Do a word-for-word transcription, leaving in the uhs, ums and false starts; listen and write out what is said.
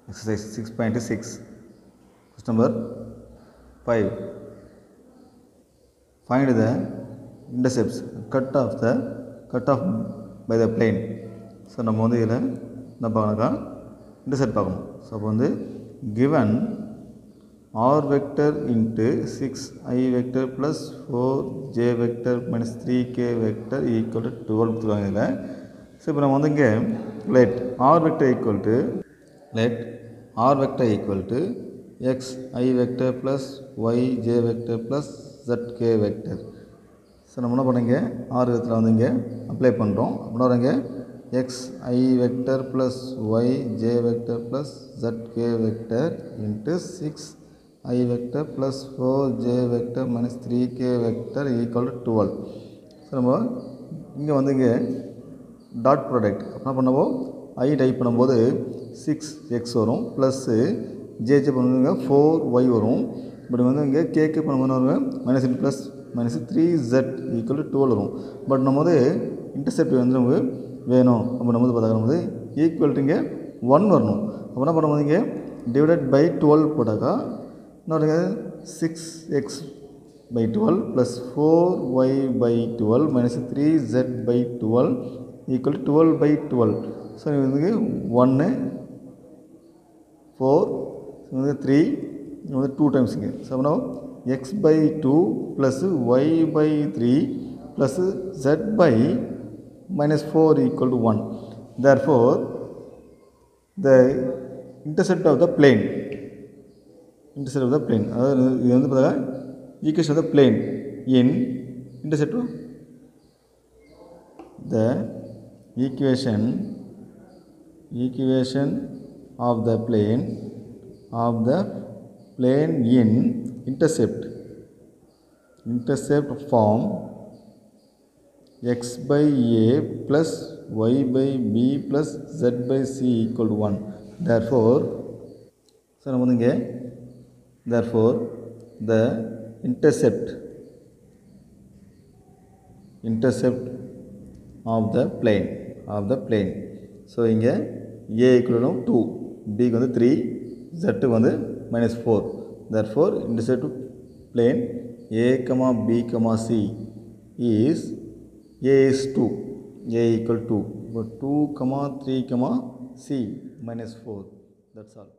exercise six point six. Question number five. Find the intercepts cut off the cut off by the plane. So நம்ம வந்து இதில் என்ன பார்க்கணும்னா intercept பார்க்கணும். So அப்போ வந்து given r vector into six i vector plus four j vector minus three k vector equal to twelve கொடுத்துருக்காங்க இதில். ஸோ இப்போ நம்ம வந்து இங்கே let r vector equal to let r vector equal to x I vector plus y j vector plus z k vector. So நம்ம என்ன பண்ணுங்க r இடத்துல வந்து இங்கே அப்ளை பண்ணுறோம். அப்படின்னா வரங்க x I vector plus y j vector plus z k vector into six I vector plus four j vector minus three k vector equal to twelve. So நம்ம இங்கே வந்து இங்கே டாட் ப்ராடக்ட் என்ன பண்ணுவோம் ஐ டைப் பண்ணும்போது six x வரும் plus ஜேஜே பண்ணுங்க ஃபோர் ஒய் வரும். பட் வந்து இங்கே கேக்கு பண்ணும்போது வருங்க minus in plus minus three z equal to twelve வரும். பட் நம்ம வந்து இன்டர்செப்ட் வந்து நமக்கு வேணும் அப்போ நம்ம வந்து பார்த்தா நம்ம வந்து ஈக்குவல் இங்கே ஒன் வரணும். அப்போ என்ன பண்ணும்போது இங்கே டிவைடட் பை டுவெல் போட்டாக்கா என்ன six x by twelve plus four y by twelve minus three z by twelve equal to twelve by twelve. So, this is one, four, three, two times. So, now x by two plus y by three plus z by minus four equal to one. Therefore, the intercept of the plane intercept of the plane equation of the plane in intercept the equation equation of the plane of the plane in intercept intercept form x by a plus y by b plus z by c equal to one. Therefore, so therefore the intercept intercept of the plane of the plane. So இங்கே a equal to two, b வந்து three, z வந்து minus four. Therefore intercept plane a comma b comma c is a is two, a equal to two comma three comma c minus four. That's all.